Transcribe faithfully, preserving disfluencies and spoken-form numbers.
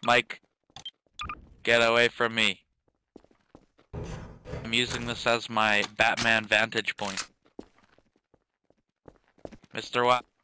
Mike, get away from me. I'm using this as my Batman vantage point. Mister Wa-